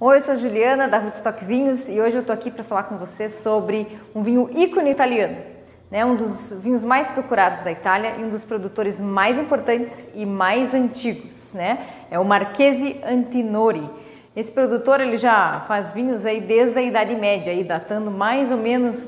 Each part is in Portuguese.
Oi, eu sou a Juliana da Rootstock Vinhos e hoje eu estou aqui para falar com você sobre um vinho ícone italiano, né? Um dos vinhos mais procurados da Itália e um dos produtores mais importantes e mais antigos, né? É o Marchesi Antinori. Esse produtor ele já faz vinhos aí desde a Idade Média, aí, datando mais ou menos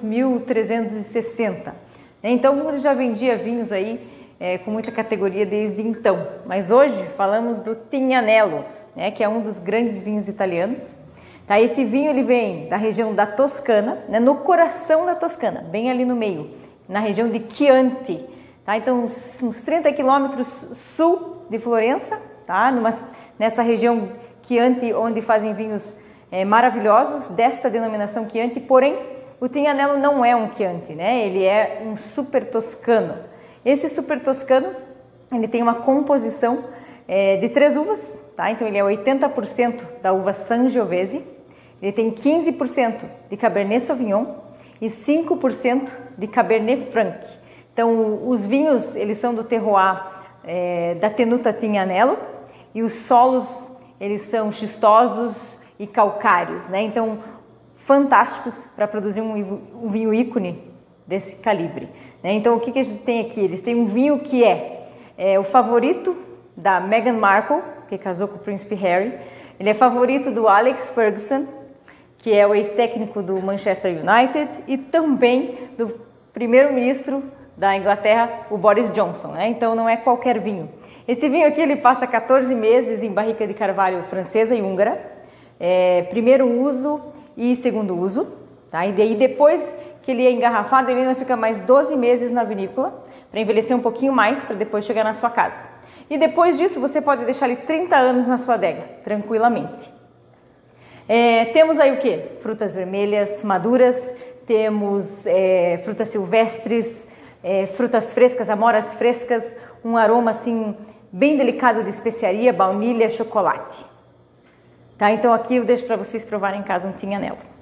1360. Então ele já vendia vinhos aí com muita categoria desde então. Mas hoje falamos do Tignanello, né, que é um dos grandes vinhos italianos. Tá, esse vinho ele vem da região da Toscana, né, no coração da Toscana, bem ali no meio, na região de Chianti. Tá, então uns 30 quilômetros sul de Florença, tá, nessa região Chianti, onde fazem vinhos maravilhosos desta denominação Chianti. Porém, o Tignanello não é um Chianti, né, ele é um super toscano. Esse super toscano ele tem uma composição de 3 uvas, tá? Então ele é 80% da uva Sangiovese, ele tem 15% de Cabernet Sauvignon e 5% de Cabernet Franc. Então os vinhos eles são do terroir da Tenuta Tignanello e os solos eles são xistosos e calcários, né? Então fantásticos para produzir um vinho ícone desse calibre, né? Então o que a gente tem aqui? Eles têm um vinho que é o favorito da Meghan Markle, que casou com o príncipe Harry. Ele é favorito do Alex Ferguson, que é o ex-técnico do Manchester United, e também do primeiro-ministro da Inglaterra, o Boris Johnson, né? Então não é qualquer vinho. Esse vinho aqui ele passa 14 meses em barrica de carvalho francesa e húngara, primeiro uso e segundo uso, tá? E daí depois que ele é engarrafado, ele ainda fica mais 12 meses na vinícola, para envelhecer um pouquinho mais, para depois chegar na sua casa. E depois disso você pode deixar ele 30 anos na sua adega, tranquilamente. Temos aí o que? Frutas vermelhas maduras, temos frutas silvestres, frutas frescas, amoras frescas, um aroma assim bem delicado de especiaria, baunilha, chocolate. Tá? Então aqui eu deixo para vocês provarem em casa um Tignanello.